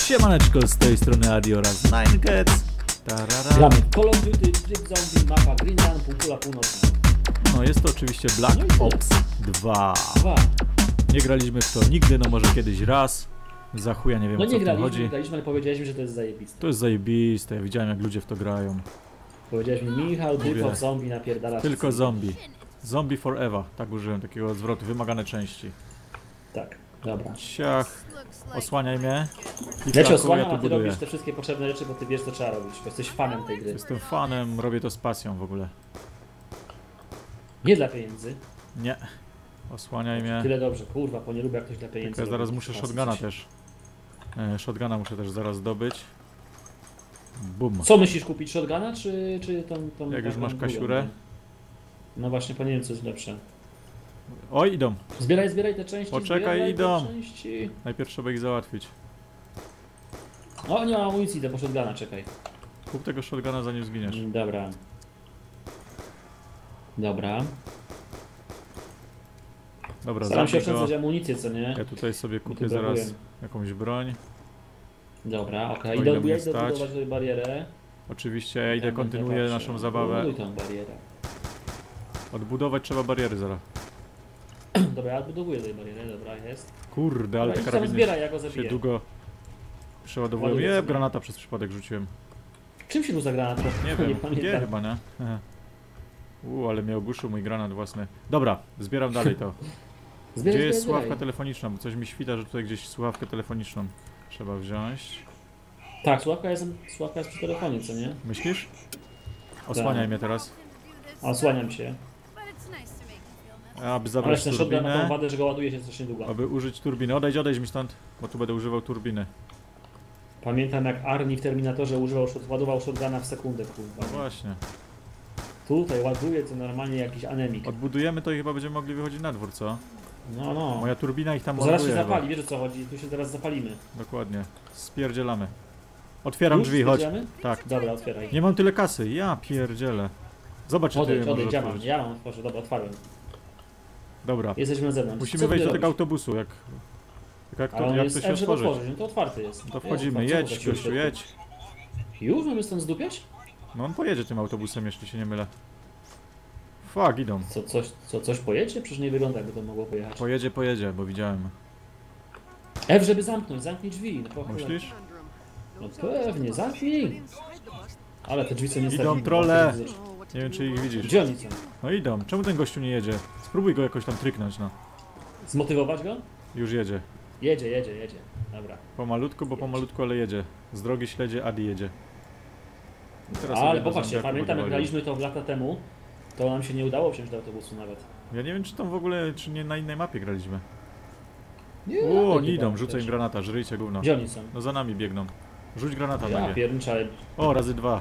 Siemaneczko, z tej strony Adi oraz Ninecats. Gramy Call of Duty, Tryb Zombie, mapa Greenland, półkula północna. No jest to oczywiście Black Ops 2. Nie graliśmy w to nigdy, no może kiedyś raz. Za chuja nie wiem, o co w tym chodzi. Nie graliśmy, ale powiedzieliśmy, że to jest zajebiste. To jest zajebiste, ja widziałem jak ludzie w to grają. Powiedziałeś mi, Michał, tylko zombie napierdalasz. Tylko zombie. Zombie forever, tak użyłem takiego zwrotu, wymagane części. Tak, dobra. Ciach, osłaniaj mnie. Ja cię osłaniam, a ty robisz te wszystkie potrzebne rzeczy, bo ty wiesz co trzeba robić, bo jesteś fanem tej gry. Jestem fanem, robię to z pasją w ogóle. Nie dla pieniędzy. Nie. Osłaniaj mnie. Tyle dobrze, kurwa, bo nie lubię jak ktoś dla pieniędzy. Tylko ja zaraz muszę shotguna też. Shotguna muszę też zaraz zdobyć. Bum. Co myślisz, kupić shotguna, czy tą Jak już masz kasiurę? No właśnie, nie wiem co jest lepsze. Oj, idą. Zbieraj te części. Poczekaj, idą. Najpierw trzeba ich załatwić. O, nie mam amunicji, idę po shotguna, czekaj. Kup tego shotguna zanim zginiesz. Dobra. Dobra, staram się oszczędzać amunicję, co nie? Ja tutaj sobie kupię zaraz jakąś broń. Dobra, okej. Idę budować sobie barierę. Oczywiście, ja idę, kontynuuję naszą zabawę. Buduj tą barierę. Odbudować trzeba bariery zaraz. Dobra, ja odbudowuję tej barierę, dobra, jest. Kurde, ale te karabiny zbieraj, ja go zabiję. się długo przeładowują. Granata przez przypadek rzuciłem. Czym się tu za granat? Nie wiem, nie chyba, nie? Ale mnie ogłuszył mój granat własny. Dobra, zbieram dalej to. Gdzie jest słuchawka telefoniczna? Bo coś mi świta, że tutaj gdzieś słuchawkę telefoniczną trzeba wziąć. Tak, słuchawka jest przy telefonie, co nie? Myślisz? Osłaniaj mnie teraz. Osłaniam się. Aby zabrać turbinę. Na tą wadę, że go ładuje się strasznie długo. Aby użyć turbiny. Odejdź mi stąd, bo tu będę używał turbiny. Pamiętam jak Arnie w Terminatorze ładował shotguna w sekundę, kurwa. No właśnie. Tutaj ładuje to normalnie jakiś anemik. Odbudujemy to i chyba będziemy mogli wychodzić na dwór, co? No. Moja turbina ich tam ładuje. Zaraz się zapali, wiesz o co chodzi, tu się zaraz zapalimy. Dokładnie. Spierdzielamy. Otwieram drzwi, chodź. Tak. Dobra, otwieraj. Nie mam tyle kasy, ja pierdzielę. Zobacz, czy ty odejdź, ja mam, otworzę, dobra, otwarłem. Dobra. Jesteśmy na zewnątrz. Musimy wejść do tego autobusu, jak to się otworzyć. No to otwarty jest. To wchodzimy, jedź, gościu, jedź. Już mamy stąd zdupiać? No on pojedzie tym autobusem, jeśli się nie mylę. Fuck, idą. Coś pojedzie? Przecież nie wygląda, jakby to mogło pojechać. Pojedzie, bo widziałem. Żeby zamknij drzwi. No, myślisz? No pewnie, zamknij. Ale te drzwi są niestety... Idą trolle. Nie wiem, czy ich widzisz. Gdzie oni są? No idą. Czemu ten gościu nie jedzie? Spróbuj go jakoś tam tryknąć, no. Zmotywować go? Już jedzie. Jedzie. Dobra. Pomalutku, ale jedzie. Z drogi śledzie, Adi jedzie. Ale popatrzcie, pamiętam jak graliśmy to lata temu, to nam się nie udało wsiąść do autobusu nawet. Ja nie wiem, czy tam w ogóle, czy nie na innej mapie graliśmy. Nie idą, rzucę im granata, żryjcie gówno. Gdzie oni są? No za nami biegną. Rzuć granata na nie. Pierniczę. O, razy 2.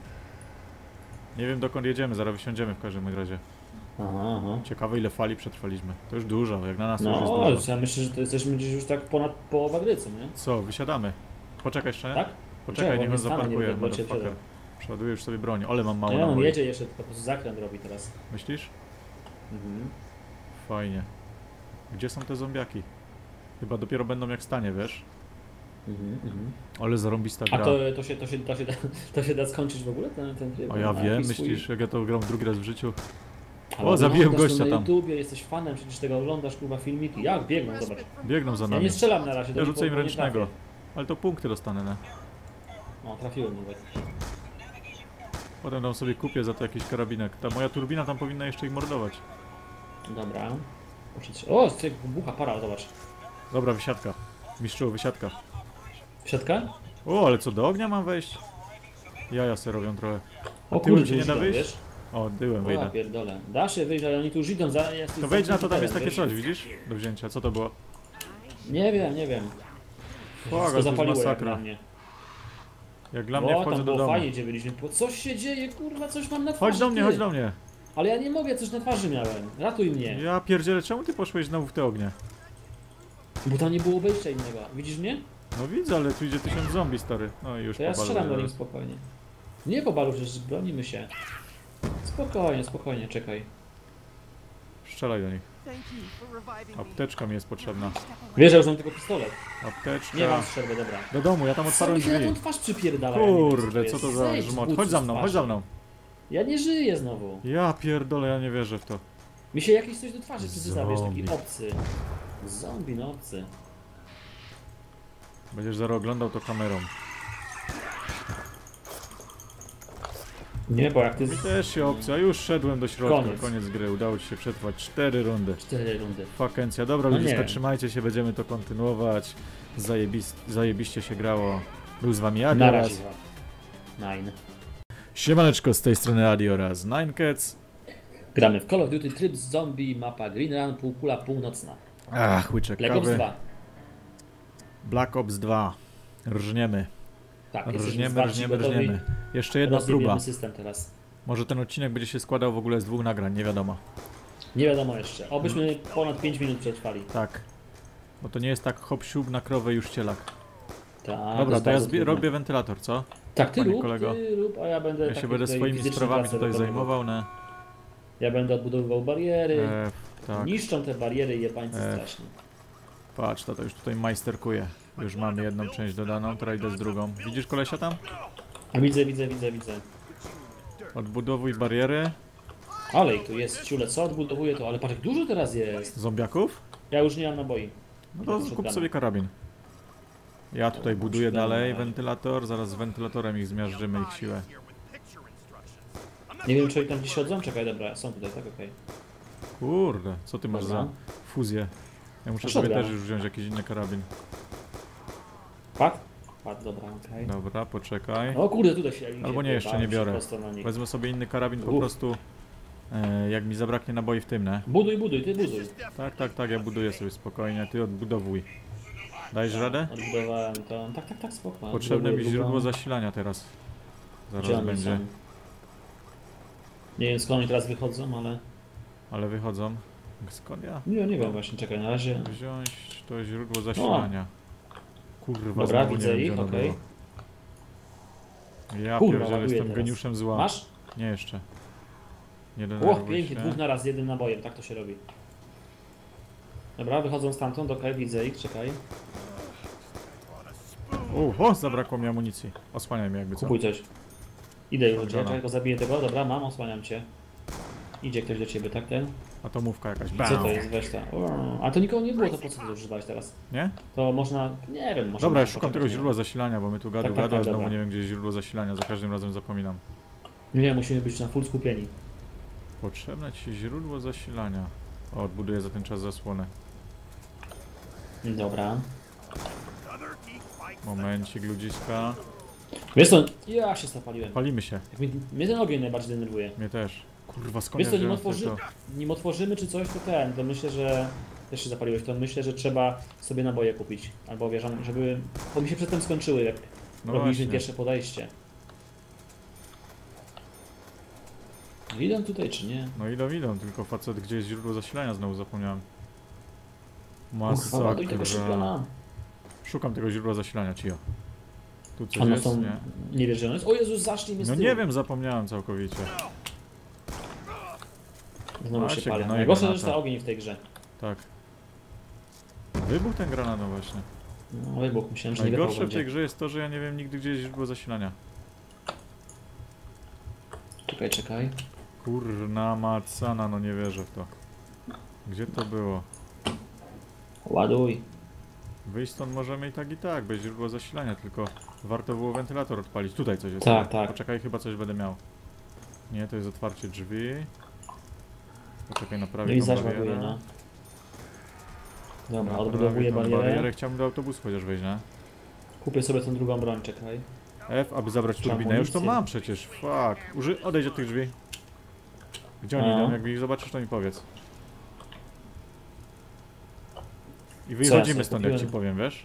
Nie wiem dokąd jedziemy, zaraz wysiądziemy w każdym razie. Aha. Ciekawe ile fali przetrwaliśmy. To już dużo, jak na nas no, już jest dużo. Ja myślę, że to jesteśmy gdzieś już tak ponad połowa gry, co nie? Co, wysiadamy. Poczekaj jeszcze. Tak? Poczekaj, niech on zaparkuje. Przeładuję już sobie broń, ale mam mało naboi. On jedzie jeszcze, po prostu zakręt robi teraz. Myślisz? Mhm. Fajnie. Gdzie są te zombiaki? Chyba dopiero będą jak stanie, wiesz? Ale zarąbista gra. A to się da skończyć w ogóle ten tryb? A ja wiem, myślisz, jak ja to gram drugi raz w życiu? O, zabiłem gościa tam. Na YouTubie, jesteś fanem, przecież tego oglądasz, kurwa, filmiki. Jak biegną, zobacz. Biegną za nami. Ja nie strzelam na razie. Ja rzucę im ręcznego. Ale to punkty dostanę, nie? O, trafiłem nawet. Potem tam sobie kupię za to jakiś karabinek. Ta moja turbina tam powinna jeszcze ich mordować. Dobra. O, bucha para, zobacz. Dobra, wysiadka. Mistrzu, wysiadka. Wysiadka? O, ale co, do ognia mam wejść? Jaja se robią trochę. O tyłem się nie da wyjść? Wiesz? O, tyłem wyjdę. O, pierdolę. Da się wyjść, ale oni tu już idą za... To wejdź na to, tam jest takie coś, widzisz? Do wzięcia, co to było? Nie wiem. To zapaliło masakra. Jak dla mnie. Jak dla mnie wchodzę do domu. Fajnie, gdzie byliśmy. Coś się dzieje, kurwa, coś mam na twarzy. Chodź do mnie. Ale ja nie mogę, coś na twarzy miałem. Ratuj mnie. Ja pierdzielę, czemu ty poszłeś znowu w te ognie? Bo tam nie było wejścia innego. Widzisz mnie? No widzę, ale tu idzie 1000 zombie, stary. No i już to ja strzelam do nich spokojnie. Nie po balu, przecież bronimy się. Spokojnie, czekaj. strzelaj do nich. Apteczka mi jest potrzebna. Wiesz, że już mam tylko pistolet. Apteczka. Nie mam strzelby, dobra. Do domu, ja tam otwarłem Co mi się na drzwi. tą twarz przypierdala? Kurde, Ja co nie to wiem, za Zejdź z żmot. bucu Chodź za z mną, twarzy. chodź za mną. Ja nie żyję znowu. Ja pierdolę, ja nie wierzę w to. Mi się jakieś coś do twarzy przyzywa, wiesz, taki Zombie. obcy. Zombie, no obcy. Będziesz zaraz oglądał to kamerą. Nie, bo jak ty... Mi też się opcja, już szedłem do środka, Koniec. koniec gry, udało ci się przetrwać 4 rundy. 4 rundy. Fakencja, dobra No ludziska, nie. trzymajcie się, będziemy to kontynuować. Zajebiście się grało. Był z wami Adi Na oraz... razie. Nine. Siemaneczko, z tej strony Adi oraz Ninecats. Gramy w Call of Duty Tryb Zombie, mapa Green Run, półkula północna. Ach, łyczek Black Ops kawy. 2. Black Ops 2. Rżniemy. Tak, jesteśmy Rżniemy, zwarci, rżniemy, gotowi. rżniemy. Jeszcze jedna próba. Rozjebiemy system teraz. Może ten odcinek będzie się składał w ogóle z 2 nagrań, nie wiadomo. Nie wiadomo jeszcze. Obyśmy ponad 5 minut przetrwali. Tak. Bo to nie jest tak hop siup na krowę już cielak. Tak, Dobra, jest to ja bardzo trudne. robię wentylator, co? Tak, ty panie rób, kolego. ty rób, a ja będę Ja się takie będę tutaj swoimi fizyczne sprawami prace tutaj wykonywał. zajmował, ne? Ja będę odbudowywał bariery. Tak. Niszczą te bariery jebańcy strasznie. Patrz, to już tutaj majsterkuje. Już mamy jedną część dodaną, teraz idę z drugą. Widzisz kolesia tam? A widzę. Odbudowuj bariery. Ale i tu jest ciule, co odbudowuje to, ale patrz jak dużo teraz jest. Zombiaków? Ja już nie mam naboi. No to kup sobie karabin. Ja tutaj buduję dalej wentylator, zaraz z wentylatorem ich zmiażdżymy, ich siłę. Nie wiem czy oni tam gdzieś chodzą, czekaj, dobra, są tutaj, tak, okej. Kurde, co ty masz Dobra. za fuzję? Ja muszę No sobie dobra. też już wziąć jakiś inny karabin. Pad? Pad, dobra, okej. Dobra, poczekaj. O kurde, tutaj się Albo nie, jeszcze nie biorę. Wezmę. Wezmę sobie inny karabin po Uf. prostu, jak mi zabraknie naboi w tym, ne? Buduj, ty buduj. Tak, ja buduję sobie spokojnie, ty odbudowuj. Dajesz radę? Odbudowałem to. Tak, spoko. Potrzebne mi Odbudowuję źródło drugą. zasilania teraz. Gdzie Zaraz one będzie. są? Nie wiem skąd oni teraz wychodzą, ale... Ale wychodzą. Skąd ja? Nie wiem właśnie, czekaj, na razie... Wziąć to źródło zasilania. Kurwa, Dobra, znowu nie widzę wiem, ich, gdzie ono okej. było. Ja Kurwa, pierdzielę, ładuję jestem teraz. geniuszem zła. Masz? Nie jeszcze. Nie O, denerwuj pięknie, się. dwóch naraz z jednym nabojem, tak to się robi. Dobra, wychodzą stamtąd, okej, widzę ich, czekaj. O, zabrakło mi amunicji. Osłaniaj mnie jakby co. Kupuj coś. Idę już, Dobra. czekaj, go zabiję tego, dobra, mam, osłaniam cię. Idzie ktoś do ciebie, tak ten? Atomówka jakaś. Co Bam. to jest, weź ta. A to nikogo nie było, to po co to używałeś teraz? Nie? To można, nie wiem, może... Dobra, ja można szukam tego poczekać, źródła zasilania, bo my tu gadu, Tak, a znowu dobra. nie wiem gdzie jest źródło zasilania, za każdym razem zapominam. Nie, musimy być na full skupieni. Potrzebne ci źródło zasilania. O, odbuduję za ten czas zasłonę. Dobra. Momencik, ludziska. Wiesz co, ja się zapaliłem. Palimy się. Jak mnie ten ogień najbardziej denerwuje. Mnie też. Kurwa, skąd Wiesz ja co, wziąłem nim otworzymy czy coś, to myślę, że... Też się zapaliłeś, to myślę, że trzeba sobie naboje kupić. Albo wiesz, żeby... Bo mi się przedtem skończyły, jak No robiliśmy właśnie. pierwsze podejście. Idą tutaj czy nie? No idą, tylko facet gdzie jest źródło zasilania znowu zapomniałem. Kurwa, ładuj tego Masakra. szyklana. Szukam tego źródła zasilania, cio. Tu coś One jest? są... Nie. Nie wiesz, że one jest? O Jezus, zacznij mnie z No tyłu. nie wiem, zapomniałem całkowicie. Znowu Maciek, się palę. no i Najgorsze, że granata. jest ogień w tej grze. Tak. Wybuch ten granat, no właśnie. No wybuch, myślałem, że nie wybuch Najgorsze w tej będzie. grze jest to, że ja nie wiem nigdy gdzie jest źródło zasilania. Czekaj. Kurna macana, no nie wierzę w to. Gdzie to było? Ładuj. Wyjść stąd możemy i tak, bez źródła zasilania, tylko warto było wentylator odpalić. Tutaj coś jest. Tak. Poczekaj, chyba coś będę miał. Nie, to jest otwarcie drzwi. Poczekaj, No naprawię i tą zaś barierę. ładuję, no. Dobra, Naprawię odbudowuję tą barierę. Chciałbym do autobusu chociaż wejść, nie? Kupię sobie tą drugą broń, czekaj. F, aby zabrać Czy turbinę. Ja już to amunicję? mam przecież, fuck. Odejdź od tych drzwi. Gdzie oni A. idą? Jak ich zobaczysz, to mi powiedz. I ja wychodzimy sobie stąd, jak ci kupiłem? powiem, wiesz?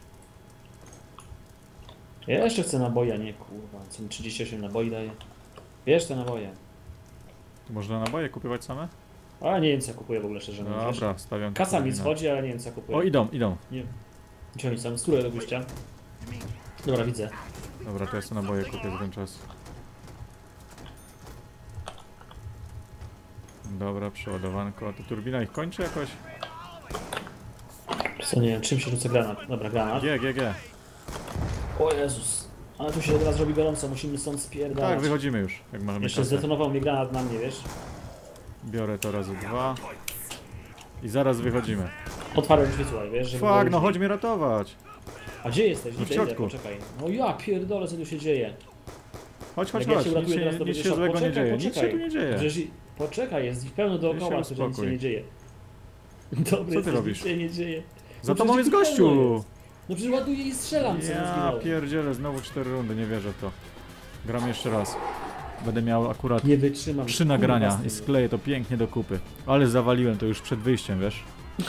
Ja jeszcze chcę naboje, nie kurwa. Co mi 38 naboi daje? Wiesz te naboje. Tu można naboje kupować same? A nie wiem co ja kupuję w ogóle szczerze mówiąc. Dobra, stawiam Kasa mi turbinę. schodzi, ale nie wiem co ja kupuję. O, idą. Nie. Gdzie oni są? Z którego gościa? Dobra, widzę. Dobra, to ja sobie naboje kupię za ten czas. Dobra, przeładowanko. A to turbina ich kończy jakoś? Co nie wiem, czym się rzuca granat? Dobra, granat. G. O Jezus. Ale tu się teraz robi gorąco, musimy stąd spierdalać. Tak, wychodzimy już, jak możemy Jeszcze kasę. zdetonował mnie granat na mnie, wiesz? Biorę to razy 2. I zaraz wychodzimy. Otwarłem drzwi, słuchaj, wiesz? Żeby Fuck, no było- chodź mnie ratować. A gdzie jesteś? w Idę, środku. poczekaj. No ja pierdolę, co tu się dzieje. Chodź, Jak ja się nic uratuję teraz, się, to nic będzie się szok. złego nie Poczekaj, dzieje, nic się poczekaj. tu nie dzieje. Przecież poczekaj, jest pełno dookoła, się że nic się uspokój. nie dzieje. Dobry, Co ty robisz? Nic się nie dzieje. Za No tobą przecież jest tu pełno gościu! jest. No przecież ładuję i strzelam, co Ja zginąłem. pierdzielę, znowu 4 rundy, nie wierzę w to. Gram jeszcze raz. Będę miał akurat Nie wytrzymam. 3 nagrania Kurwa, i skleję to pięknie do kupy. Ale zawaliłem to już przed wyjściem, wiesz?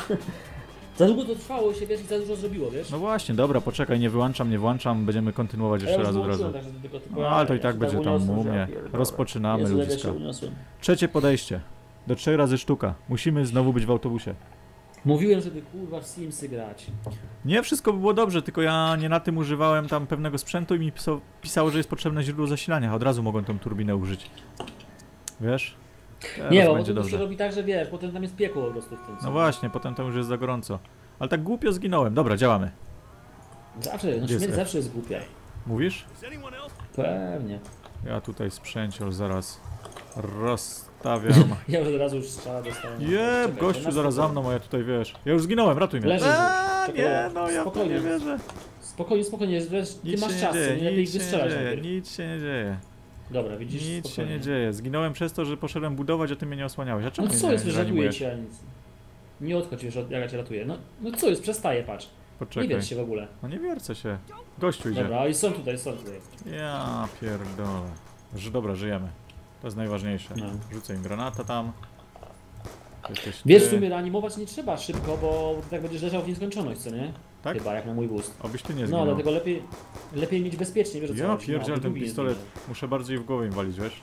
Za długo to trwało się, wiesz, i za dużo zrobiło, wiesz? No właśnie, dobra, poczekaj, nie wyłączam, nie włączam, będziemy kontynuować A jeszcze już raz od włączyłem, razu. także tylko No ale to i ja tak się będzie tam uniosłem, u że mnie. ja pierdolę. Rozpoczynamy, Jezu, jak ja ludziska. się uniosłem. Trzecie podejście. Do 3 razy sztuka. Musimy znowu być w autobusie. Mówiłem, żeby kurwa w Simsy grać. Nie, wszystko by było dobrze, tylko ja nie na tym używałem tam pewnego sprzętu i mi pisało, że jest potrzebne źródło zasilania. Od razu mogłem tą turbinę użyć. Wiesz? Teraz Nie, bo będzie to się dobrze. robi tak, że wiesz, potem tam jest piekło po prostu w tym. No właśnie, potem to już jest za gorąco. Ale tak głupio zginąłem. Dobra, działamy. Zawsze, no Gdzie śmierć jest zawsze jest głupia. Mówisz? Pewnie. Ja tutaj sprzęciol zaraz rozstawiam. Ja już od razu już strzała dostałem. Jeb, Czekaj, gościu na zaraz za spokojnie. mną, a ja tutaj wiesz. Ja już zginąłem, ratuj mnie. Leżysz już. Nie, Czekaj, no ja w to nie spokojnie. wierzę. Spokojnie, spokojnie, wiesz, ty Nic masz się nie czas, co dzieje, nie lepiej ich nic się nie wystrzelać dzieje, najpierw. nic się nie dzieje. Dobra, widzisz, Nic się spokojnie. nie dzieje. Zginąłem przez to, że poszedłem budować, a ty mnie nie osłaniałeś. A czemu No mnie co nie jest, wiesz, ratuję reanimujesz? cię, a nic. Nie odchodź, wiesz, jak ja cię ratuję. No co jest, przestaję, patrz. Nie Poczekaj. wierz się w ogóle. No nie wiercę się. Gościu idzie. Dobra, i są tutaj. Ja pierdolę. Dobra, żyjemy. To jest najważniejsze. No. Rzucę im granata tam. Jesteś Wiesz, ty. w sumie reanimować nie trzeba szybko, bo tak będziesz leżał w nieskończoność, co nie? Tak? Chyba, jak na mój boost. Obyś ty nie No, zginął. dlatego lepiej mieć bezpiecznie, wiesz o co Ja chodzi. pierdziel, No, ten drugi nie pistolet. zginął. Muszę bardziej w głowę im walić, wiesz?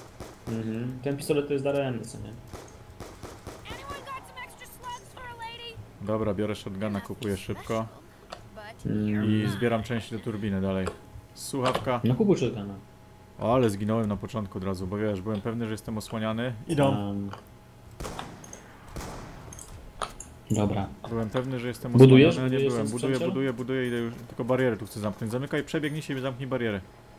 Ten pistolet to jest daremny, co nie? Anyone got some extra slugs for a lady? Dobra, biorę shotguna, kupuję szybko. But I zbieram części do turbiny dalej. Słuchawka. No kupuj shotguna. O, ale zginąłem na początku od razu, bo wiesz, byłem pewny, że jestem osłaniany. Idą. Dobra. Byłem pewny, że jestem Budujesz? osłaniany, nie Budujesz byłem. ten Buduję, idę już. Tylko barierę tu chcę zamknąć. Zamykaj, przebiegnij się i zamknij barierę.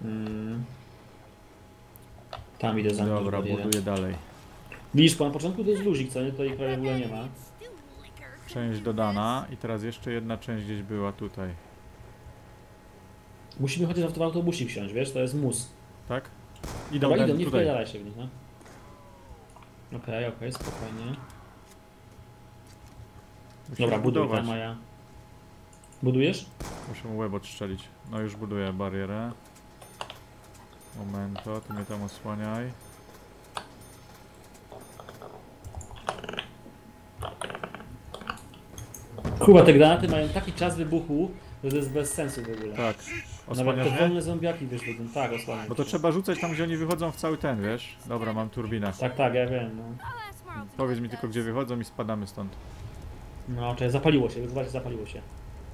Tam idę za mną. Dobra, buduję dalej. Widzisz, na początku to jest luzik, co nie? To ich prawie w ogóle nie ma. still liquor. Część dodana i teraz jeszcze jedna część gdzieś była tutaj. Musimy chociaż w autobusik wsiąść, wiesz? To jest mus. Tak? Idą Dobra, ten, idą, nie tutaj. wpierdalaj się w nich, no. Okej, spokojnie. Musimy Dobra, buduj budować. tam, a ja... Budujesz? Muszę mu łeb odstrzelić. No już buduję barierę. Momento, ty mnie tam osłaniaj. Chyba te granaty mają taki czas wybuchu, że to jest bez sensu w ogóle. Tak. Nawet Osłaniasz te mnie? wolne zombiaki wiesz, będą. Tak, osłaniam. Bo to trzeba rzucać tam, gdzie oni wychodzą w cały ten, wiesz? Dobra, mam turbinę. Tak, ja wiem, no. I'll ask Marl to Powiedz mi tylko, gdzie wychodzą i spadamy stąd. No, czekaj, zapaliło się, zobacz, zapaliło się.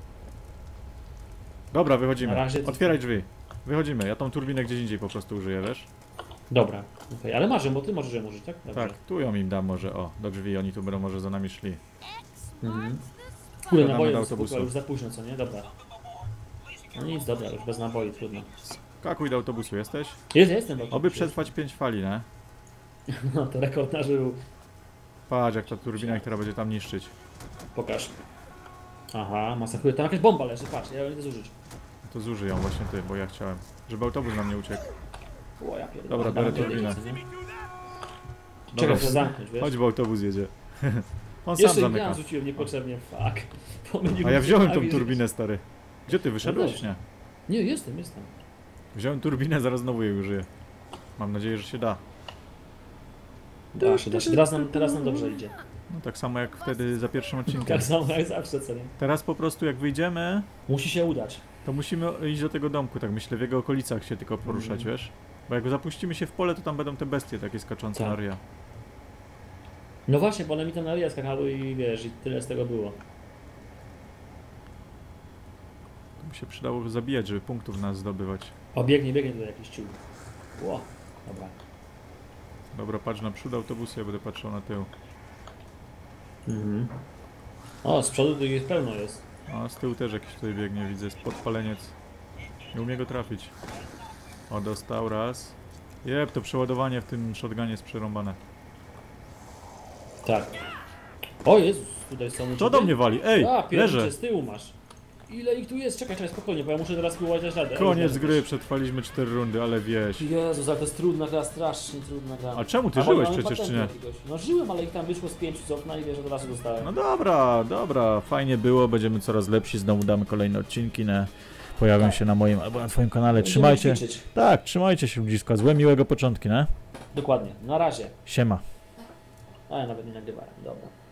Dobra, wychodzimy. Na razie to- Otwieraj drzwi. Wychodzimy. Ja tą turbinę gdzieś indziej po prostu użyję, wiesz? Dobra, okej, ale masz ją, bo ty możesz ją użyć, tak? Dobrze. Tak, tu ją im dam może, o, do drzwi, oni tu będą może za nami szli. Mhm. this Kurde, Wsiadamy naboje do wybuchły, autobusu. ale już za późno, co nie? Dobra. No nic, dobra, już bez naboi, trudno. Kakuj do autobusu, jesteś? Jestem w autobusie. Oby przetrwać 5 fali, nie? No, to rekord na żył. Patrz jak ta turbina, która będzie tam niszczyć. Pokaż. Aha, masakruje. Tam jakaś bomba leży, patrz, ja ją idę zużyć. To zużyj ją właśnie ty, bo ja chciałem. Żeby autobus nam nie uciekł. O, ja pierdolę. Dobra, biorę Tam turbinę. jedzie, co nie? Dobra, Czekaj, chcę zamknąć, wiesz? chodź, bo autobus jedzie. On sam Jeszcze zamyka. ja rzuciłem niepotrzebnie, fuck. Pomyliłem A ja się. wziąłem tą widzisz. turbinę, stary. Gdzie ty wyszedłeś? też. Nie. Nie, jestem. Wziąłem turbinę, zaraz znowu jej użyję. Mam nadzieję, że się da. Da się. Teraz nam dobrze idzie. No tak samo jak wtedy za pierwszym odcinkiem. Tak samo jak zawsze, co nie? Teraz po prostu jak wyjdziemy, Musi się udać. to musimy iść do tego domku, tak myślę, w jego okolicach się tylko poruszać, wiesz? Bo jak zapuścimy się w pole, to tam będą te bestie takie skaczące Tak. na ryja. No właśnie, bo one mi tam na ryja skakały i wiesz, i tyle z tego było. To by się przydało zabijać, żeby punktów nas zdobywać. O, biegnie tutaj jakiś ciul. Ło, dobra. Dobra, patrz na przód autobusu, ja będę patrzył na tył. Mhm. O, z przodu tu jest pełno jest. A z tyłu też jakiś tutaj biegnie, widzę, jest podpaleniec. Nie umie go trafić. O, dostał raz. Jeb, to przeładowanie w tym shotgunie jest przerąbane. Tak. O Jezus, tutaj są... Co do mnie wali? Ej, A, leżę! piernicze, z tyłu masz. Ile ich tu jest? Czekaj, spokojnie, bo ja muszę teraz próbować dać radę. Koniec gry, przetrwaliśmy 4 rundy, ale wieś. Jezus, ale to jest trudna gra, strasznie trudna gra. A czemu ty A bo żyłeś mamy przecież, czy patenty nie? jakiegoś. No żyłem, ale ich tam wyszło z 5 z okna i wiesz, od razu dostałem. No dobra, dobra, fajnie było, będziemy coraz lepsi, znowu damy kolejne odcinki, pojawią Tak. się na moim albo na twoim kanale. Będziemy Trzymajcie, ćwiczyć. tak, trzymajcie się ludziska, złe miłego początki, ne? Dokładnie, na razie. Siema. A ja nawet nie nagrywałem, dobra.